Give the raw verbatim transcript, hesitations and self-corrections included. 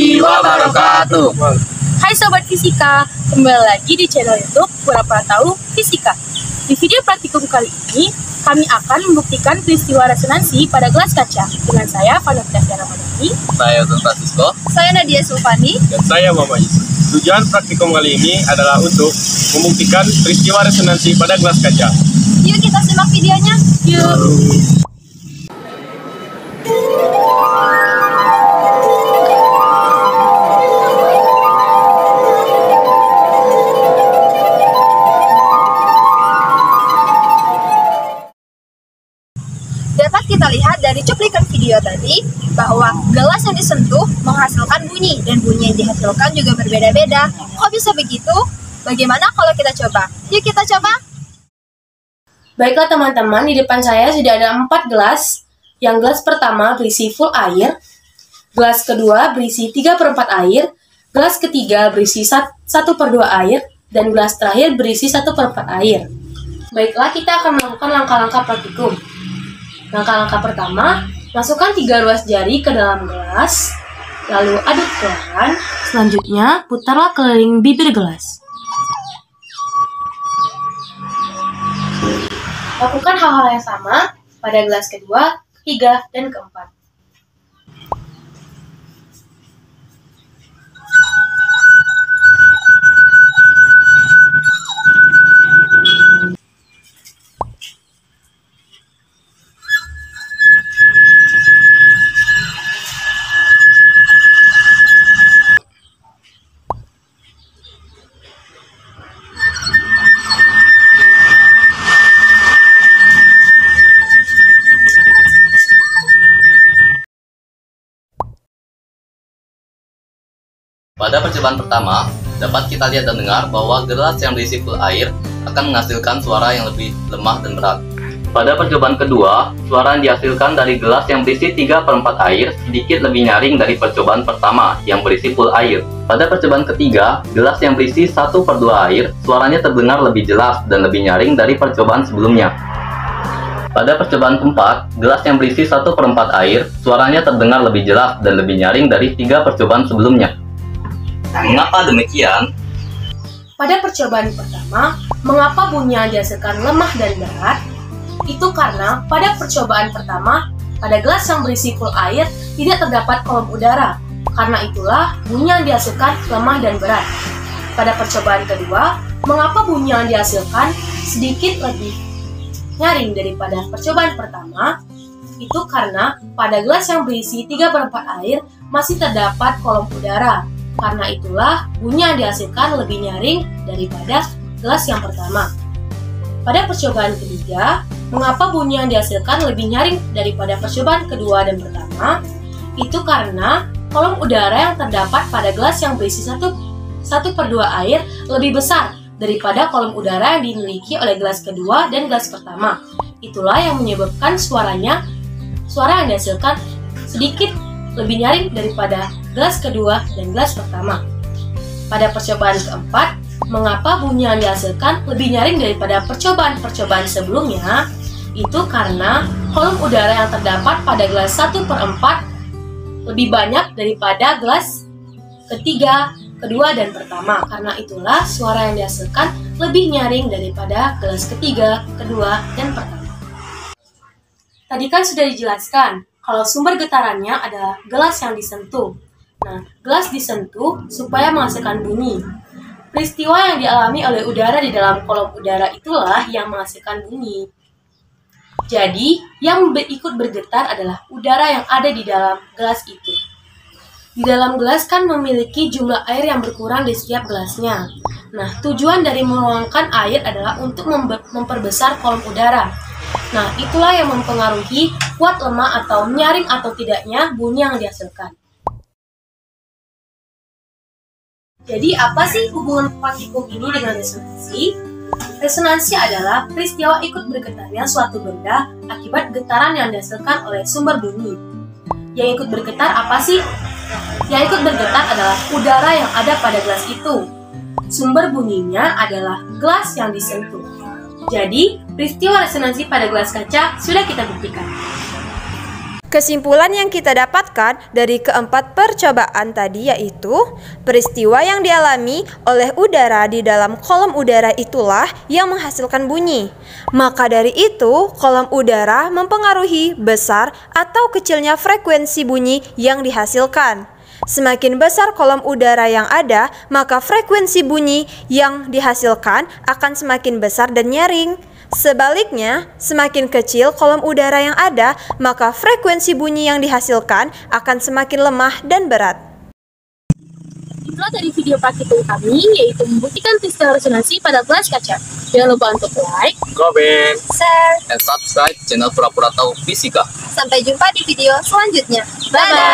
warahmatullahi wabarakatuh. Hai Sobat Fisika, kembali lagi di channel YouTube Pura-Pura Tahu Fisika. Di video praktikum kali ini, kami akan membuktikan peristiwa resonansi pada gelas kaca. Dengan saya, Vanessa Ramadhani. Saya Don Francisco. Saya Nadia Sulfani. Dan saya Mama Yusuf. Tujuan praktikum kali ini adalah untuk membuktikan peristiwa resonansi pada gelas kaca. Yuk kita simak videonya. Yuk. Dapat kita lihat dari cuplikan video tadi bahwa gelas yang disentuh menghasilkan bunyi dan bunyi yang dihasilkan juga berbeda-beda. Kok bisa begitu? Bagaimana kalau kita coba? Yuk kita coba! Baiklah teman-teman, di depan saya sudah ada empat gelas. Yang gelas pertama berisi full air, gelas kedua berisi tiga per empat air, gelas ketiga berisi satu per dua air, dan gelas terakhir berisi satu per empat air. Baiklah, kita akan melakukan langkah-langkah praktikum. Langkah-langkah pertama, masukkan tiga ruas jari ke dalam gelas, lalu aduk pelan. Selanjutnya, putarlah keliling bibir gelas. Lakukan hal-hal yang sama pada gelas kedua, ketiga, dan keempat. Pada percobaan pertama, dapat kita lihat dan dengar bahwa gelas yang berisi full air akan menghasilkan suara yang lebih lemah dan berat. Pada percobaan kedua, suara yang dihasilkan dari gelas yang berisi tiga per empat air sedikit lebih nyaring dari percobaan pertama yang berisi full air. Pada percobaan ketiga, gelas yang berisi satu per dua air, suaranya terdengar lebih jelas dan lebih nyaring dari percobaan sebelumnya. Pada percobaan keempat, gelas yang berisi satu per empat air, suaranya terdengar lebih jelas dan lebih nyaring dari tiga percobaan sebelumnya. Mengapa demikian? Pada percobaan pertama, mengapa bunyi yang dihasilkan lemah dan berat? Itu karena pada percobaan pertama, pada gelas yang berisi full air tidak terdapat kolom udara. Karena itulah bunyi yang dihasilkan lemah dan berat. Pada percobaan kedua, mengapa bunyi yang dihasilkan sedikit lebih nyaring daripada percobaan pertama? Itu karena pada gelas yang berisi tiga per empat air masih terdapat kolom udara. Karena itulah bunyi yang dihasilkan lebih nyaring daripada gelas yang pertama. Pada percobaan ketiga, mengapa bunyi yang dihasilkan lebih nyaring daripada percobaan kedua dan pertama? Itu karena kolom udara yang terdapat pada gelas yang berisi satu per dua air lebih besar daripada kolom udara yang dimiliki oleh gelas kedua dan gelas pertama. Itulah yang menyebabkan suaranya, suara yang dihasilkan sedikit lebih nyaring daripada gelas kedua dan gelas pertama. Pada percobaan keempat, mengapa bunyi yang dihasilkan lebih nyaring daripada percobaan-percobaan sebelumnya? Itu karena kolom udara yang terdapat pada gelas satu per empat lebih banyak daripada gelas ketiga, kedua, dan pertama. Karena itulah suara yang dihasilkan lebih nyaring daripada gelas ketiga, kedua, dan pertama. Tadi kan sudah dijelaskan kalau sumber getarannya adalah gelas yang disentuh. Nah, gelas disentuh supaya menghasilkan bunyi. Peristiwa yang dialami oleh udara di dalam kolom udara itulah yang menghasilkan bunyi. Jadi, yang ikut bergetar adalah udara yang ada di dalam gelas itu. Di dalam gelas kan memiliki jumlah air yang berkurang di setiap gelasnya. Nah, tujuan dari menuangkan air adalah untuk memperbesar kolom udara. Nah, itulah yang mempengaruhi kuat, lemah, atau nyaring atau tidaknya bunyi yang dihasilkan. Jadi, apa sih hubungan praktikum ini dengan resonansi? Resonansi adalah peristiwa ikut bergetarnya suatu benda akibat getaran yang dihasilkan oleh sumber bunyi. Yang ikut bergetar apa sih? Yang ikut bergetar adalah udara yang ada pada gelas itu. Sumber bunyinya adalah gelas yang disentuh. Jadi, peristiwa resonansi pada gelas kaca sudah kita buktikan. Kesimpulan yang kita dapatkan dari keempat percobaan tadi yaitu peristiwa yang dialami oleh udara di dalam kolom udara itulah yang menghasilkan bunyi. Maka dari itu, kolom udara mempengaruhi besar atau kecilnya frekuensi bunyi yang dihasilkan. Semakin besar kolom udara yang ada, maka frekuensi bunyi yang dihasilkan akan semakin besar dan nyaring. Sebaliknya, semakin kecil kolom udara yang ada, maka frekuensi bunyi yang dihasilkan akan semakin lemah dan berat. Itulah dari video praktikum kami, yaitu membuktikan peristiwa resonansi pada gelas kaca. Jangan lupa untuk like, Comment, Share. And subscribe channel Pura-Pura Tahu Fisika. Sampai jumpa di video selanjutnya. Bye-bye!